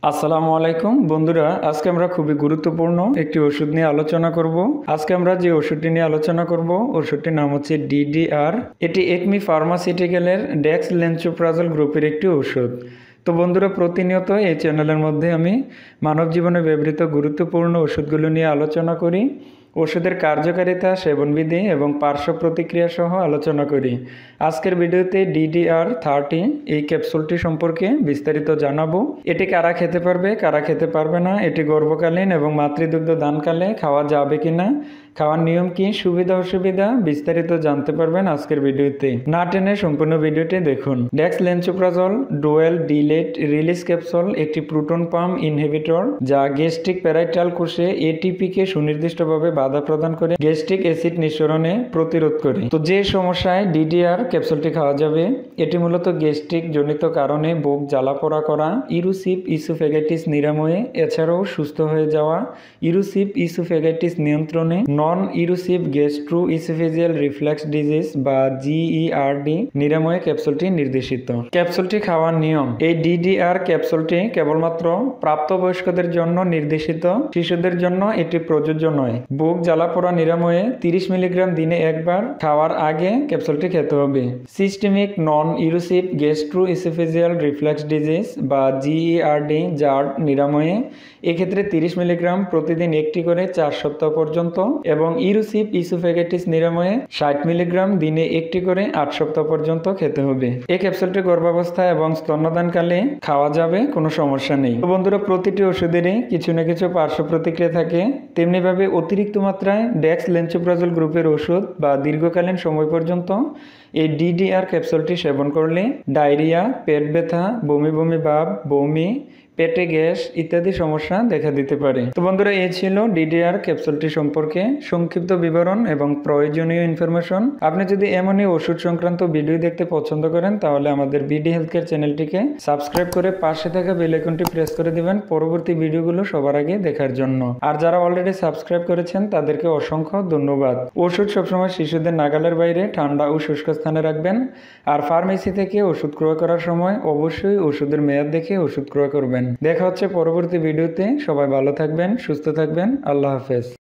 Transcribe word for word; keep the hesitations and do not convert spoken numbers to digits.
আসসালামু আলাইকুম বন্ধুরা, আজকে আমরা খুবই গুরুত্বপূর্ণ একটি ওষুধ নিয়ে আলোচনা করব। আজকে আমরা যে ওষুধটি নিয়ে আলোচনা করব ওষুধটির নাম হচ্ছে ডিডিআর। এটি একমি ফার্মাসিউটিক্যালের ডেক্সলেন্সোপ্রাজোল গ্রুপের একটি ওষুধ। তো বন্ধুরা, প্রতিনিয়ত এই চ্যানেলের মধ্যে আমি মানব জীবনে ব্যবহৃত গুরুত্বপূর্ণ ওষুধগুলো নিয়ে আলোচনা করি, ওষুধের কার্যকারিতা, সেবনবিধি এবং পার্শ্ব প্রতিক্রিয়া সহ আলোচনা করি। আজকের ভিডিওতে ডিডিআর থার্টি এই ক্যাপসুলটি সম্পর্কে বিস্তারিত জানাবো। এটি কারা খেতে পারবে, কারা খেতে পারবে না, এটি গর্ভকালীন এবং মাতৃদুগ্ধ দানকালে খাওয়া যাবে কিনা, খাওয়ার নিয়ম কি, সুবিধা অসুবিধা বিস্তারিত জানতে পারবেন আজকের ভিডিওতে। না টেনে সম্পূর্ণ ভিডিওটি দেখুন। Dexlansoprazole dual delayed release capsule একটি প্রোটন পাম্প ইনহিবিটর, যা গ্যাস্ট্রিক প্যারাইটাল কোষে এটিপি কে সুনির্দিষ্টভাবে বাধা প্রদান করে গ্যাস্ট্রিক অ্যাসিড নিঃসরণে প্রতিরোধ করে। তো যে সমস্যায় ডিডিআর ক্যাপসুলটি খাওয়া যাবে, এটি মূলত গ্যাস্ট্রিক জনিত কারণে বুক জ্বালাপোড়া করা, ইরুসিভ ইসোফেগাইটিস নিরাময়ে, এছাড়াও সুস্থ হয়ে যাওয়া ইরুসিভ ইসোফেগাইটিস নিয়ন্ত্রণে, non erosive gastro oesophageal reflux disease বা জিইআরডি নিরাময়ে ক্যাপসুলটি নির্দেশিত। ক্যাপসুলটি খাওয়ার নিয়ম। এই ডিডিআর ক্যাপসুলটি কেবলমাত্র প্রাপ্তবয়স্কদের জন্য নির্দেশিত, শিশুদের জন্য এটি প্রযোজ্য নয়। বুক জ্বালাপোড়া নিরাময়ে তিরিশ মিলিগ্রাম দিনে একবার, খাওয়ার আগে ক্যাপসুলটি খেতে হবে। Systemic non erosive gastro oesophageal reflux disease বা জিইআরডি জার্ড নিরাময়ে এক্ষেত্রে তিরিশ মিলিগ্রাম প্রতিদিন একটি করে চার সপ্তাহ পর্যন্ত, এবং ইরুসিভ ইসোফেগাইটিস নিরাময়ে ষাট মিলিগ্রাম দিনে একটি করে আট সপ্তাহ পর্যন্ত খেতে হবে। এই ক্যাপসুলটি গর্ভাবস্থা এবং স্তন্যদানকালে খাওয়া যাবে, কোনো সমস্যা নেই। তো বন্ধুরা, প্রতিটি ওষুধেরই কিছু না কিছু পার্শ্ব প্রতিক্রিয়া থাকে। তেমনিভাবে অতিরিক্ত মাত্রায় ডেক্সলেন্সোপ্রাজোল গ্রুপের ওষুধ বা দীর্ঘকালীন সময় পর্যন্ত এই ডিডিআর ক্যাপসুলটি সেবন করলে ডায়রিয়া, পেট ব্যথা, বমি বমি ভাব, বমি, পেটে গ্যাস ইত্যাদি সমস্যা দেখা দিতে পারে। তো বন্ধুরা, এই ছিল ডিডিআর ক্যাপসুলটি সম্পর্কে সংক্ষিপ্ত বিবরণ এবং প্রয়োজনীয় ইনফরমেশন। আপনি যদি এমনই ওষুধ সংক্রান্ত ভিডিও দেখতে পছন্দ করেন, তাহলে আমাদের বিডি হেলথ কেয়ার চ্যানেলটিকে সাবস্ক্রাইব করে পাশে থাকা বেল আইকনটি প্রেস করে দিবেন পরবর্তী ভিডিওগুলো সবার আগে দেখার জন্য। আর যারা অলরেডি সাবস্ক্রাইব করেছেন তাদেরকে অসংখ্য ধন্যবাদ। ওষুধ সবসময় শিশুদের নাগালের বাইরে ঠান্ডা ও শুষ্ক স্থানে রাখবেন। আর ফার্মেসি থেকে ওষুধ ক্রয় করার সময় অবশ্যই ওষুধের মেয়াদ দেখে ওষুধ ক্রয় করবেন। দেখা হচ্ছে পরবর্তী ভিডিওতে। সবাই ভালো থাকবেন, সুস্থ থাকবেন। আল্লাহ হাফেজ।